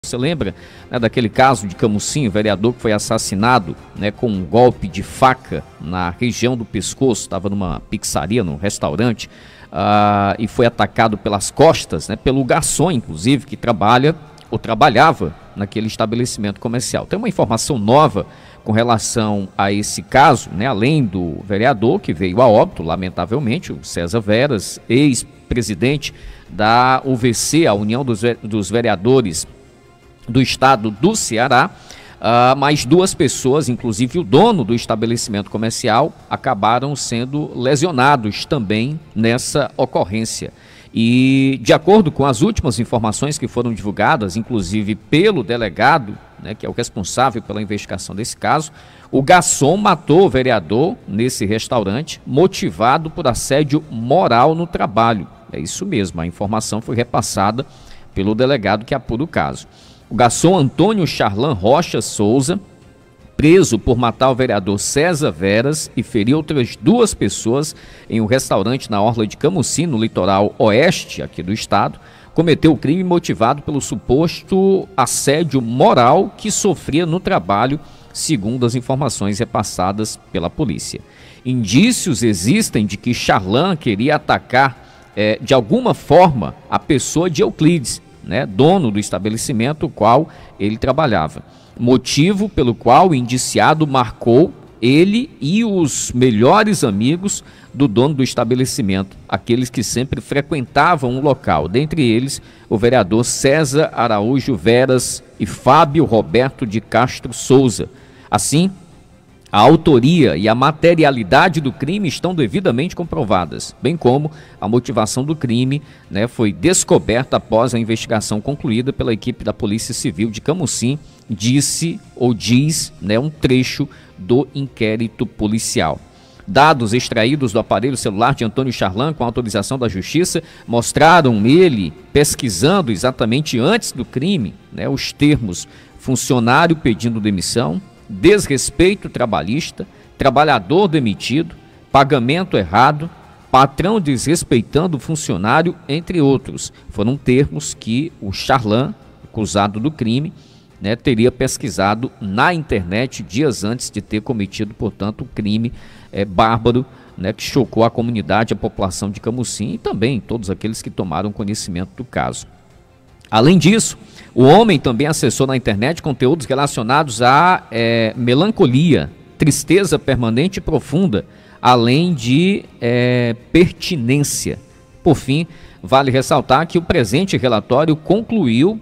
Você lembra, né, daquele caso de Camusim, o vereador que foi assassinado, né, com um golpe de faca na região do pescoço, estava numa pizzaria, num restaurante, e foi atacado pelas costas, né, pelo garçom, inclusive, que trabalha ou trabalhava naquele estabelecimento comercial. Tem uma informação nova com relação a esse caso, né, além do vereador que veio a óbito, lamentavelmente, o César Veras, ex-presidente da UVC, a União dos Vereadores do estado do Ceará, mais duas pessoas, inclusive o dono do estabelecimento comercial, acabaram sendo lesionados também nessa ocorrência. E de acordo com as últimas informações que foram divulgadas, inclusive pelo delegado, né, que é o responsável pela investigação desse caso, o garçom matou o vereador nesse restaurante, motivado por assédio moral no trabalho. É isso mesmo, a informação foi repassada pelo delegado que apura o caso. O garçom Antônio Charlan Rocha Souza, preso por matar o vereador César Veras e ferir outras duas pessoas em um restaurante na orla de Camusim, no litoral oeste aqui do estado, cometeu o crime motivado pelo suposto assédio moral que sofria no trabalho, segundo as informações repassadas pela polícia. Indícios existem de que Charlan queria atacar de alguma forma a pessoa de Euclides, né, dono do estabelecimento, o qual ele trabalhava. Motivo pelo qual o indiciado marcou ele e os melhores amigos do dono do estabelecimento, aqueles que sempre frequentavam o local, dentre eles o vereador César Araújo Veras e Fábio Roberto de Castro Souza. Assim, a autoria e a materialidade do crime estão devidamente comprovadas, bem como a motivação do crime, né, foi descoberta após a investigação concluída pela equipe da Polícia Civil de Camusim, diz, né, um trecho do inquérito policial. Dados extraídos do aparelho celular de Antônio Charlan com autorização da Justiça mostraram ele pesquisando exatamente antes do crime, né, os termos funcionário pedindo demissão, desrespeito trabalhista, trabalhador demitido, pagamento errado, patrão desrespeitando o funcionário, entre outros. Foram termos que o Charlan, acusado do crime, né, teria pesquisado na internet dias antes de ter cometido, portanto, o crime bárbaro, né, que chocou a comunidade, a população de Camusim e também todos aqueles que tomaram conhecimento do caso. Além disso, o homem também acessou na internet conteúdos relacionados à melancolia, tristeza permanente e profunda, além de pertinência. Por fim, vale ressaltar que o presente relatório concluiu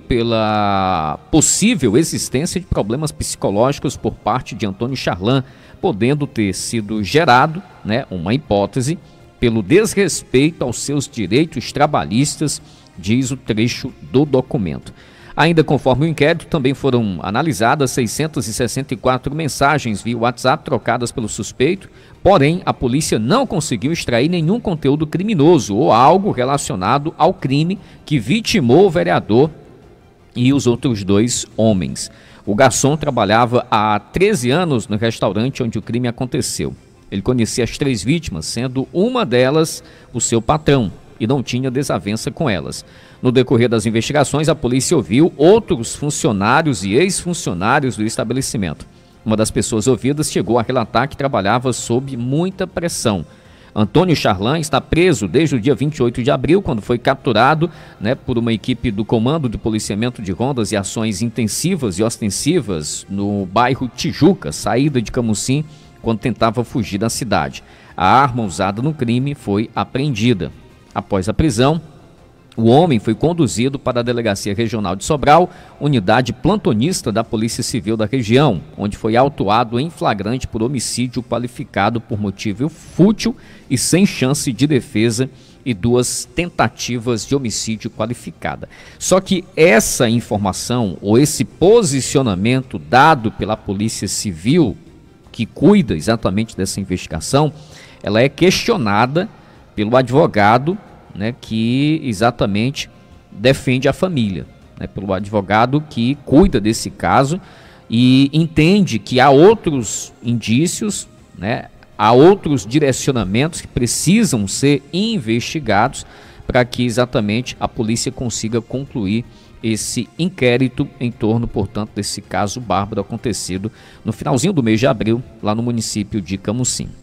pela possível existência de problemas psicológicos por parte de Antônio Charlan, podendo ter sido gerado, né, uma hipótese, pelo desrespeito aos seus direitos trabalhistas, diz o trecho do documento. Ainda conforme o inquérito, também foram analisadas 664 mensagens via WhatsApp trocadas pelo suspeito, porém a polícia não conseguiu extrair nenhum conteúdo criminoso ou algo relacionado ao crime que vitimou o vereador e os outros dois homens. O garçom trabalhava há 13 anos no restaurante onde o crime aconteceu. Ele conhecia as três vítimas, sendo uma delas o seu patrão, e não tinha desavença com elas. No decorrer das investigações, a polícia ouviu outros funcionários e ex-funcionários do estabelecimento. Uma das pessoas ouvidas chegou a relatar que trabalhava sob muita pressão. Antônio Charlan está preso desde o dia 28 de abril, quando foi capturado, né, por uma equipe do Comando de Policiamento de Rondas e Ações Intensivas e Ostensivas no bairro Tijuca, saída de Camusim, quando tentava fugir da cidade. A arma usada no crime foi apreendida. Após a prisão, o homem foi conduzido para a Delegacia Regional de Sobral, unidade plantonista da Polícia Civil da região, onde foi autuado em flagrante por homicídio qualificado por motivo fútil e sem chance de defesa e duas tentativas de homicídio qualificada. Só que essa informação ou esse posicionamento dado pela Polícia Civil, que cuida exatamente dessa investigação, ela é questionada pelo advogado, né, que exatamente defende a família, né, pelo advogado que cuida desse caso e entende que há outros indícios, né, há outros direcionamentos que precisam ser investigados para que exatamente a polícia consiga concluir esse inquérito em torno, portanto, desse caso bárbaro acontecido no finalzinho do mês de abril, lá no município de Camusim.